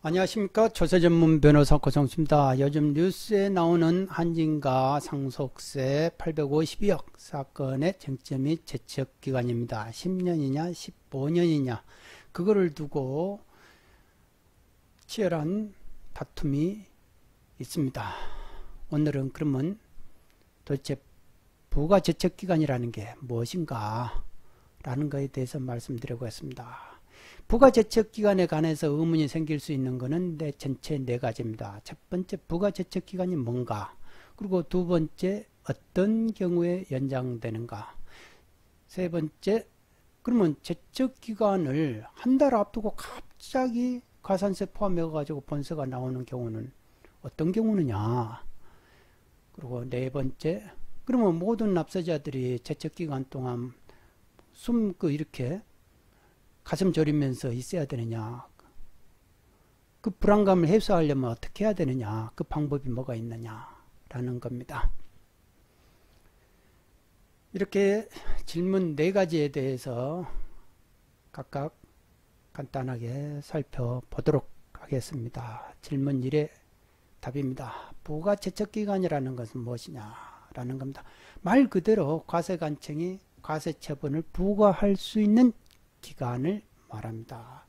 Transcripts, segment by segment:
안녕하십니까. 조세전문 변호사 고성수입니다. 요즘 뉴스에 나오는 한진가 상속세 852억 사건의 쟁점이 제척기간입니다. 10년이냐 15년이냐 그거를 두고 치열한 다툼이 있습니다. 오늘은 그러면 도대체 부가제척기간이라는 게 무엇인가 라는 것에 대해서 말씀드려보겠습니다. 부가제척기간에 관해서 의문이 생길 수 있는 것은 전체 네 가지입니다. 첫 번째, 부가제척기간이 뭔가, 그리고 두 번째, 어떤 경우에 연장되는가, 세 번째, 그러면 제척기간을 한 달 앞두고 갑자기 가산세 포함해가지고 본세가 나오는 경우는 어떤 경우느냐, 그리고 네 번째, 그러면 모든 납세자들이 제척기간 동안 이렇게 가슴 졸이면서 있어야 되느냐, 그 불안감을 해소하려면 어떻게 해야 되느냐, 그 방법이 뭐가 있느냐라는 겁니다. 이렇게 질문 네 가지에 대해서 각각 간단하게 살펴보도록 하겠습니다. 질문 1의 답입니다. 부가제척기간이라는 것은 무엇이냐라는 겁니다. 말 그대로 과세관청이 과세처분을 부과할 수 있는 기간을 말합니다.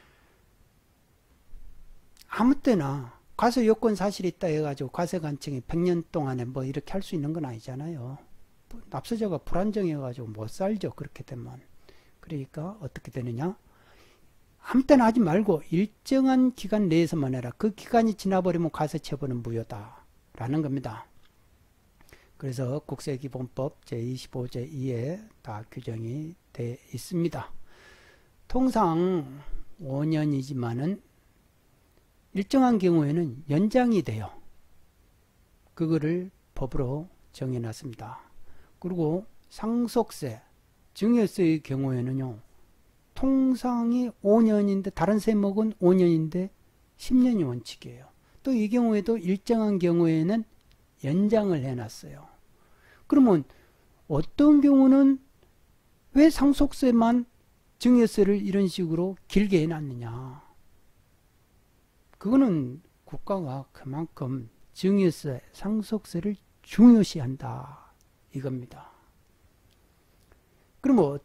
아무 때나 과세 요건 사실이 있다 해가지고 과세관청이 100년 동안에 뭐 이렇게 할 수 있는 건 아니잖아요. 납세자가 불안정해가지고 못 살죠. 그렇게 되면. 그러니까 어떻게 되느냐? 아무 때나 하지 말고 일정한 기간 내에서만 해라. 그 기간이 지나버리면 과세처분은 무효다 라는 겁니다. 그래서 국세기본법 제25제 2에 다 규정이 되어 있습니다. 통상 5년이지만은 일정한 경우에는 연장이 돼요. 그거를 법으로 정해놨습니다. 그리고 상속세, 증여세의 경우에는요, 통상이 5년인데 다른 세목은 5년인데 10년이 원칙이에요. 또 이 경우에도 일정한 경우에는 연장을 해놨어요. 그러면 어떤 경우는 왜 상속세만 증여세를 이런 식으로 길게 해놨느냐. 그거는 국가가 그만큼 증여세, 상속세를 중요시한다 이겁니다. 그럼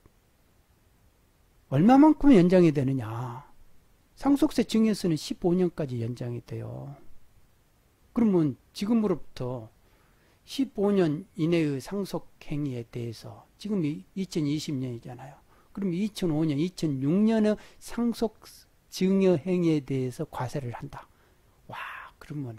얼마만큼 연장이 되느냐. 상속세 증여세는 15년까지 연장이 돼요. 그러면 지금으로부터 15년 이내의 상속행위에 대해서 지금이 2020년이잖아요. 그럼 2005년, 2006년의 상속 증여 행위에 대해서 과세를 한다. 와, 그러면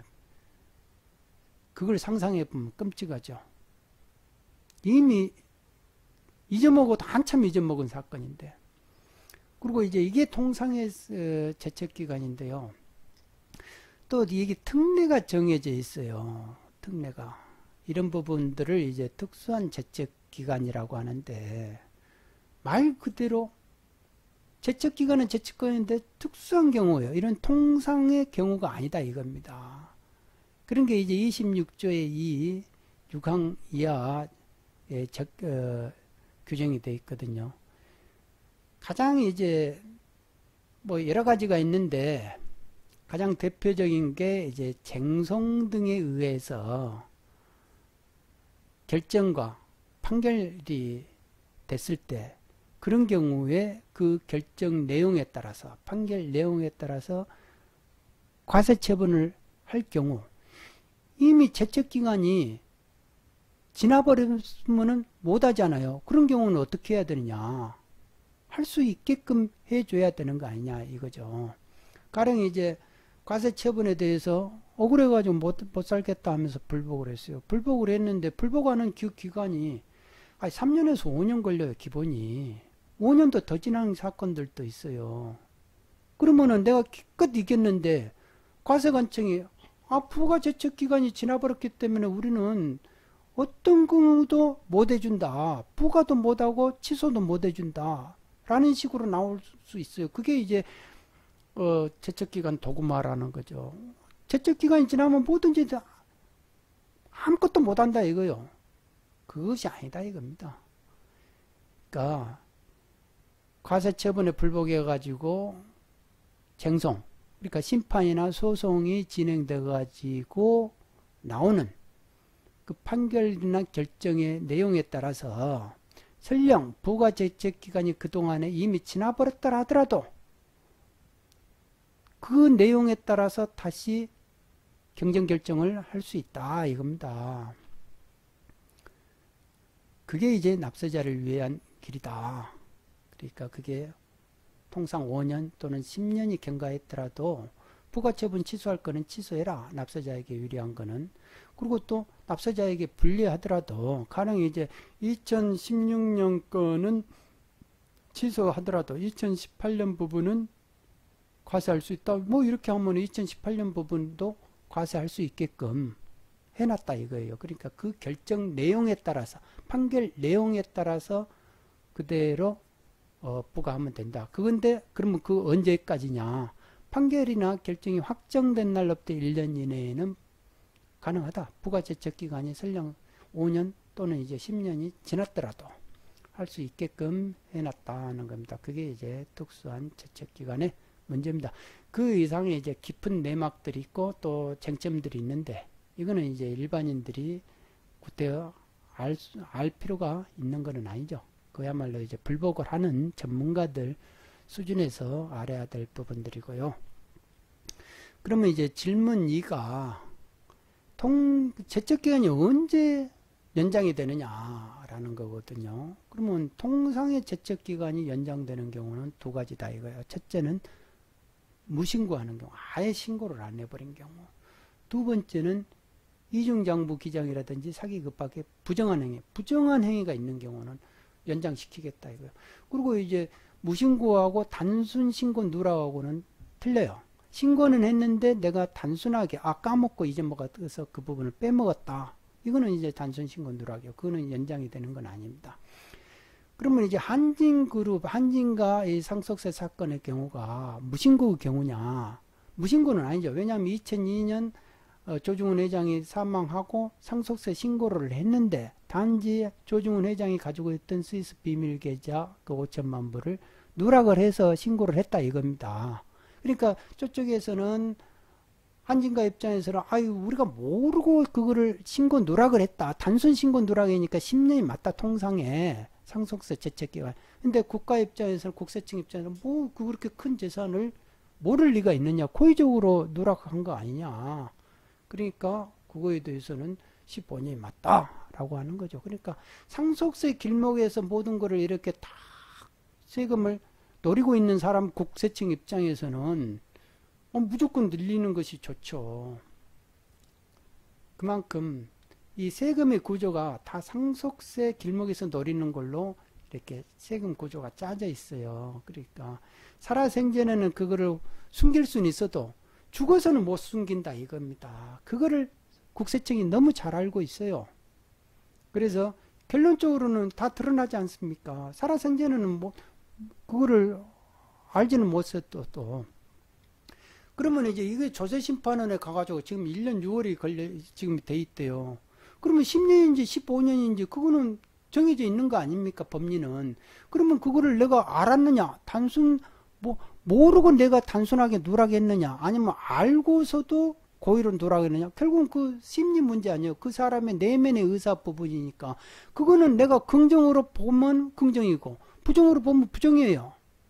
그걸 상상해 보면 끔찍하죠. 이미 잊어먹어도 한참 잊어먹은 사건인데. 그리고 이제 이게 통상의 제척기간인데요. 또 이게 특례가 정해져 있어요. 특례가. 이런 부분들을 이제 특수한 제척기간이라고 하는데, 말 그대로 제척기간은 제척기간인데 특수한 경우예요. 이런 통상의 경우가 아니다 이겁니다. 그런 게 이제 26조의 2 6항 이하에 규정이 되어 있거든요. 가장 이제 뭐 여러 가지가 있는데 가장 대표적인 게 이제 쟁송 등에 의해서 결정과 판결이 됐을 때 그런 경우에 그 결정 내용에 따라서 판결 내용에 따라서 과세 처분을 할 경우 이미 제척기간이 지나버리면 못하잖아요. 그런 경우는 어떻게 해야 되느냐. 할 수 있게끔 해줘야 되는 거 아니냐 이거죠. 가령 이제 과세 처분에 대해서 억울해가지고 못 살겠다 하면서 불복을 했어요. 불복을 했는데 불복하는 기간이 3년에서 5년 걸려요. 기본이. 5년도 더 지난 사건들도 있어요. 그러면은 내가 기껏 이겼는데 과세관청이 부가제척기간이 지나버렸기 때문에 우리는 어떤 경우도 못 해준다. 부과도 못하고 취소도 못 해준다. 라는 식으로 나올 수 있어요. 그게 이제 제척기간 도구마라는 거죠. 제척기간이 지나면 뭐든지 아무것도 못한다 이거요. 그것이 아니다 이겁니다. 그러니까 과세처분에 불복해 가지고 쟁송 그러니까 심판이나 소송이 진행돼 가지고 나오는 그 판결이나 결정의 내용에 따라서 설령 부가제척기간이 그동안에 이미 지나버렸다 하더라도 그 내용에 따라서 다시 경정결정을 할 수 있다 이겁니다. 그게 이제 납세자를 위한 길이다. 그러니까 그게 통상 5년 또는 10년이 경과했더라도 부가처분 취소할 거는 취소해라. 납세자에게 유리한 거는. 그리고 또 납세자에게 불리하더라도 가령 이제 2016년 거는 취소하더라도 2018년 부분은 과세할 수 있다. 뭐 이렇게 하면 2018년 부분도 과세할 수 있게끔 해놨다 이거예요. 그러니까 그 결정 내용에 따라서 판결 내용에 따라서 그대로 부과하면 된다. 그건데 그러면 그 언제까지냐? 판결이나 결정이 확정된 날로부터 1년 이내에는 가능하다. 부가제척기간이 설령 5년 또는 이제 10년이 지났더라도 할 수 있게끔 해놨다는 겁니다. 그게 이제 특수한 제척기간의 문제입니다. 그 이상의 이제 깊은 내막들이 있고 또 쟁점들이 있는데 이거는 이제 일반인들이 구태여 알 필요가 있는 것은 아니죠. 그야말로 이제 불복을 하는 전문가들 수준에서 알아야 될 부분들이고요. 그러면 이제 질문 2가 제척기간이 언제 연장이 되느냐라는 거거든요. 그러면 통상의 제척기간이 연장되는 경우는 두 가지다 이거예요. 첫째는 무신고하는 경우, 아예 신고를 안 해버린 경우. 두 번째는 이중장부 기장이라든지 사기 급박의 부정한 행위가 있는 경우는 연장시키겠다 이거예요. 그리고 이제 무신고하고 단순 신고 누락하고는 틀려요. 신고는 했는데 내가 단순하게 까먹고 잊어먹어서 그 부분을 빼먹었다. 이거는 이제 단순 신고 누락이요. 그거는 연장이 되는 건 아닙니다. 그러면 이제 한진그룹, 한진과 이 상속세 사건의 경우가 무신고 경우냐? 무신고는 아니죠. 왜냐하면 2002년 조중훈 회장이 사망하고 상속세 신고를 했는데 단지 조중훈 회장이 가지고 있던 스위스 비밀 계좌 그 5천만 불을 누락을 해서 신고를 했다 이겁니다. 그러니까 저쪽에서는 한진가 입장에서는 우리가 모르고 그거를 신고 누락을 했다. 단순 신고 누락이니까 10년이 맞다 통상에 상속세 제척기간. 근데 국가 입장에서는 국세청 입장에서는 뭐 그렇게 큰 재산을 모를 리가 있느냐. 고의적으로 누락한 거 아니냐. 그러니까 그거에 대해서는 15년이 맞다라고 하는 거죠. 그러니까 상속세 길목에서 모든 거를 이렇게 다 세금을 노리고 있는 사람 국세청 입장에서는 무조건 늘리는 것이 좋죠. 그만큼 이 세금의 구조가 다 상속세 길목에서 노리는 걸로 이렇게 세금 구조가 짜져 있어요. 그러니까 살아생전에는 그거를 숨길 수는 있어도 죽어서는 못 숨긴다 이겁니다. 그거를 국세청이 너무 잘 알고 있어요. 그래서 결론적으로는 다 드러나지 않습니까? 살아생전에는 뭐 그거를 알지는 못했도 또. 그러면 이제 이게 조세심판원에 가가지고 지금 1년 6월이 지금 돼 있대요. 그러면 10년인지 15년인지 그거는 정해져 있는 거 아닙니까? 법리는. 그러면 그거를 내가 알았느냐? 단순 모르고 내가 단순하게 누락했느냐? 아니면 알고서도 고의로 누락했느냐? 결국은 그 심리 문제 아니에요. 그 사람의 내면의 의사 부분이니까. 그거는 내가 긍정으로 보면 긍정이고 부정으로 보면 부정이에요.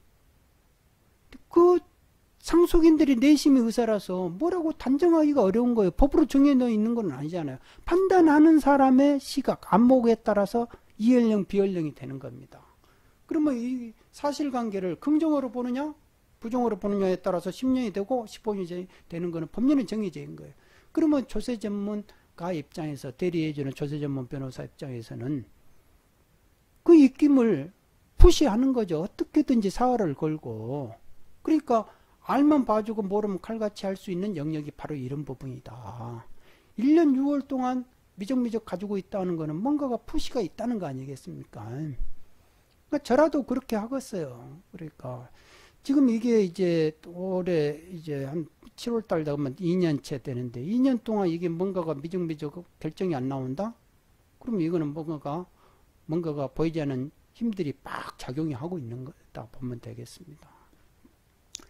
그 상속인들이 내심의 의사라서 뭐라고 단정하기가 어려운 거예요. 법으로 정해져 있는 건 아니잖아요. 판단하는 사람의 시각, 안목에 따라서 이연령, 비연령이 되는 겁니다. 그러면 이 사실관계를 긍정으로 보느냐, 부정으로 보느냐에 따라서 10년이 되고 15년이 되는 거는 법률은 정해져 있는 거예요. 그러면 조세 전문가 입장에서, 대리해주는 조세 전문 변호사 입장에서는 그 입김을 푸시하는 거죠. 어떻게든지 사활을 걸고. 그러니까 알면 봐주고 모르면 칼같이 할 수 있는 영역이 바로 이런 부분이다. 1년 6월 동안 미적미적 가지고 있다는 거는 뭔가가 푸시가 있다는 거 아니겠습니까? 그러니까 저라도 그렇게 하겠어요. 그러니까 지금 이게 이제 올해 이제 한 7월 달 되면 2년째 되는데 2년 동안 이게 뭔가가 미적미적 결정이 안 나온다? 그럼 이거는 뭔가가 보이지 않는 힘들이 막 작용이 하고 있는 거다 보면 되겠습니다.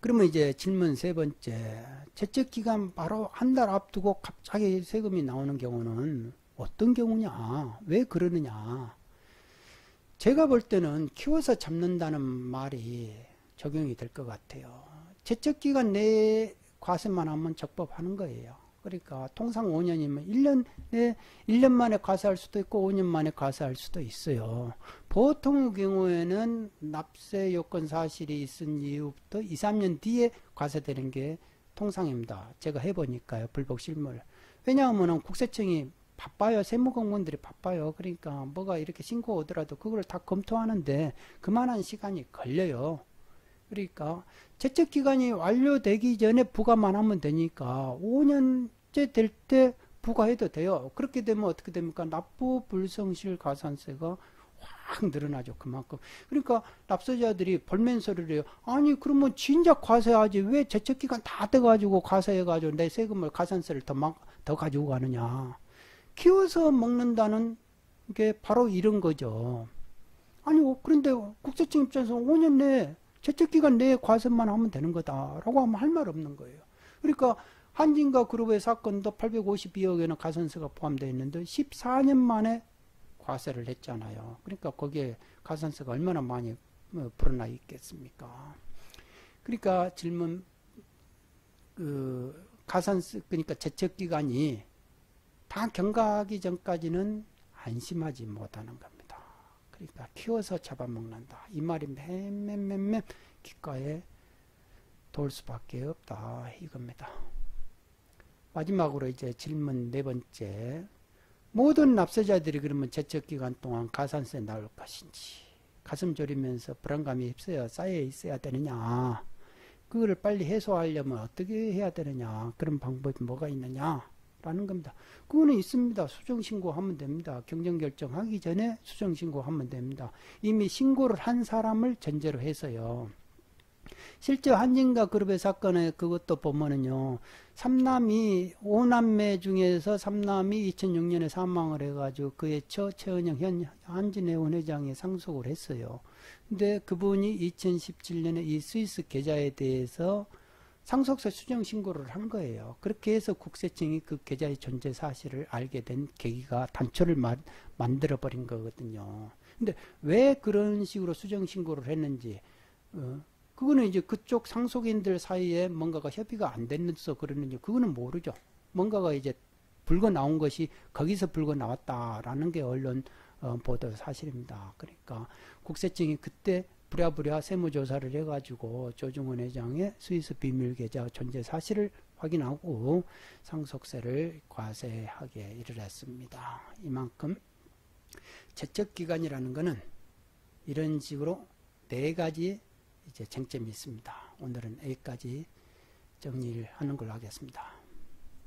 그러면 이제 질문 세 번째. 채척기간 바로 한 달 앞두고 갑자기 세금이 나오는 경우는 어떤 경우냐? 왜 그러느냐? 제가 볼 때는 키워서 잡는다는 말이 적용이 될 것 같아요. 채척기간 내에 과세만 하면 적법하는 거예요. 그러니까 통상 5년이면 1년 만에 과세할 수도 있고 5년 만에 과세할 수도 있어요. 보통의 경우에는 납세 요건 사실이 있은 이후부터 2, 3년 뒤에 과세되는 게 통상입니다. 제가 해보니까요. 불복 실물. 왜냐하면 국세청이 바빠요. 세무공무원들이 바빠요. 그러니까 뭐가 이렇게 신고 오더라도 그걸 다 검토하는데 그만한 시간이 걸려요. 그러니까 채척기간이 완료되기 전에 부과만 하면 되니까 5년째 될 때 부과해도 돼요. 그렇게 되면 어떻게 됩니까? 납부 불성실 가산세가 확 늘어나죠. 그만큼. 그러니까 납세자들이 볼멘소리를 해요. 아니 그러면 진작 과세하지 왜 채척기간 다 돼가지고 과세해가지고 내 세금을 가산세를 더 가지고 가느냐. 키워서 먹는다는 게 바로 이런 거죠. 아니 그런데 국세청 입장에서 5년 내에 채척기간 내에 과세만 하면 되는 거다라고 하면 할 말 없는 거예요. 그러니까 한진과 그룹의 사건도 852억에는 가산세가 포함되어 있는데 14년 만에 과세를 했잖아요. 그러니까 거기에 가산세가 얼마나 많이 불어나 있겠습니까? 그러니까 질문 가산세 그러니까 채척기간이 다 경과하기 전까지는 안심하지 못하는 겁니다. 그러니까 키워서 잡아먹는다. 이 말이 맴 귓가에 돌 수밖에 없다. 이겁니다. 마지막으로 이제 질문 네 번째. 모든 납세자들이 그러면 채척기간 동안 가산세 나올 것인지 가슴 졸이면서 불안감이 쌓여 있어야 되느냐. 그거를 빨리 해소하려면 어떻게 해야 되느냐. 그런 방법이 뭐가 있느냐. 라는 겁니다. 그거는 있습니다. 수정신고하면 됩니다. 경정결정하기 전에 수정신고하면 됩니다. 이미 신고를 한 사람을 전제로 해서요. 실제 한진과 그룹의 사건에 그것도 보면은요. 5남매 중에서 3남이 2006년에 사망을 해가지고 그의 처 최은영 현 한진해운 회장이 상속을 했어요. 근데 그분이 2017년에 이 스위스 계좌에 대해서 상속세 수정 신고를 한 거예요. 그렇게 해서 국세청이 그 계좌의 존재 사실을 알게 된 계기가 단초를 만들어 버린 거거든요. 근데 왜 그런 식으로 수정 신고를 했는지 그거는 이제 그쪽 상속인들 사이에 뭔가가 협의가 안 됐는서 그러는지 그거는 모르죠. 뭔가가 이제 불거 나온 것이 거기서 불거 나왔다라는 게 언론 보도 사실입니다. 그러니까 국세청이 그때 부랴부랴 세무조사를 해가지고 조중훈 회장의 스위스 비밀계좌 존재 사실을 확인하고 상속세를 과세하게 이르렀습니다. 이만큼 채척기간이라는 것은 이런 식으로 네 가지 이제 쟁점이 있습니다. 오늘은 여기까지 정리를 하는 걸로 하겠습니다.